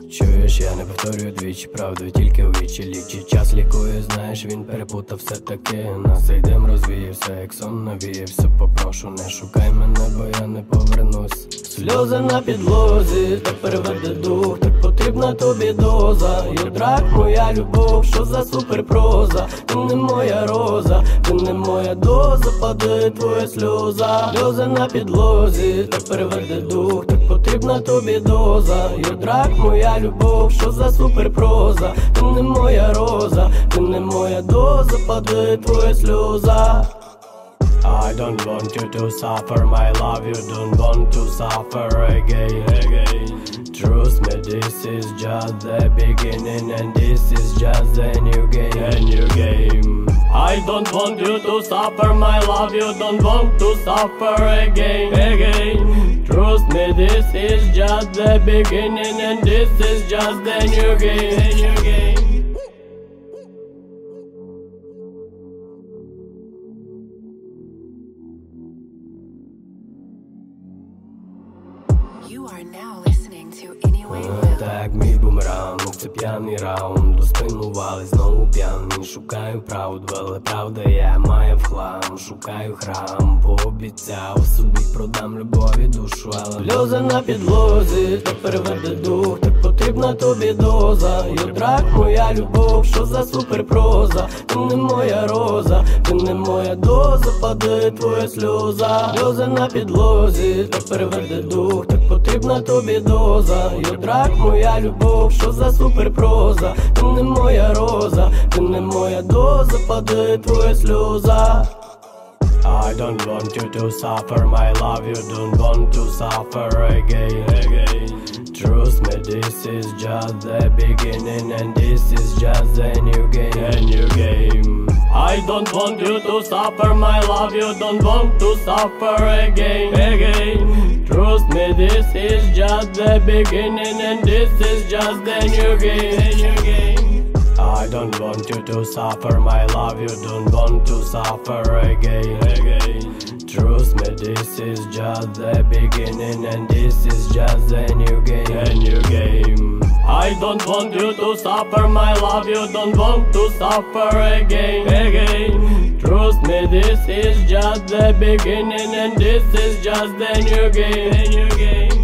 Чуєш, я не повторюю двічі правду, тільки у вічі лічі. Час лікує, знаєш, він перепутав все таки. На цей дим розвіявся, як сон навіявся. Попрошу, не шукай мене, бо я не повернусь. Сльози на підлозі, так переведе дух, так потрібна тобі доза. Юдрак, моя любов, що за суперпроза. Ти не моя роза, ти не моя доза, падає твоя сльоза. Сльози на підлозі, так переведе дух, так потрібна тобі доза. Юдрак, моя любов, що за суперпроза. Ти не моя роза, ти не моя доза, падає твоя сльоза. I don't want you to suffer, my love, you don't want to suffer again. Trust me, this is just the beginning, and this is just a new game. I don't want you to suffer, my love, you don't want to suffer again. Trust me, this is just the beginning, and this is just a new game. You are now listening to Anyway Will. Так, мій бумеранг, це п'яний раунд. Доспинували, знову п'яний. Шукаю правду, але правда я маю в хлам. Шукаю храм, пообіцяв собі продам любові душу, але сльози на підлозі, так переведе дух, так потрібна тобі доза. Юдрак, моя любов, що за суперпроза. Ти не моя роза, ти не моя доза, падає твоя сльоза. Сльози на підлозі, так переведе дух, так потрібна тобі доза. Юдрак, моя любов, що за суперпроза. Ти не моя роза, ти не моя доза, падає твоя сльоза. I don't want you to suffer, my love, you don't want to suffer again. Trust me, this is just the beginning, and this is just a new game. I don't want you to suffer, my love, you don't want to suffer again. Trust me, this is just the beginning, and this is just a new game. I don't want you to suffer, my love, you don't want to suffer again. Trust me, this is just the beginning, and this is just a new game. I don't want you to suffer, my love, you don't want to suffer again. Trust me, this is just the beginning, and this is just a new game.